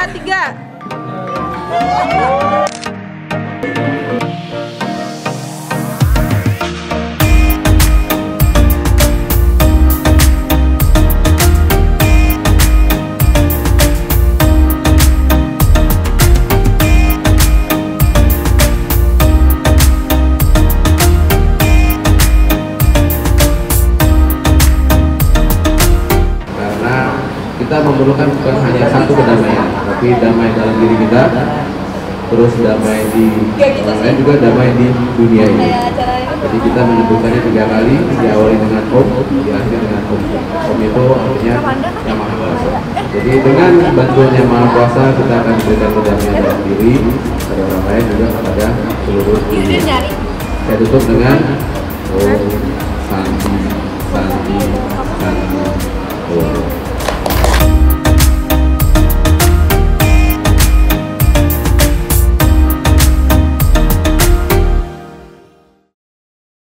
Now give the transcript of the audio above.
3. Kita memerlukan bukan hanya satu kedamaian, tapi damai dalam diri kita, terus damai di orang lain, juga damai di dunia ini. Jadi kita menyebutkannya 3 kali, diawali dengan Om, diakhiri dengan Om. Om itu artinya Yang Maha Kuasa. Jadi dengan bantuan Yang Maha Kuasa kita akan memberikan kedamaian dalam diri, pada orang lain, juga kepada seluruh dunia. Saya tutup dengan Om Santi Santi Santi Om.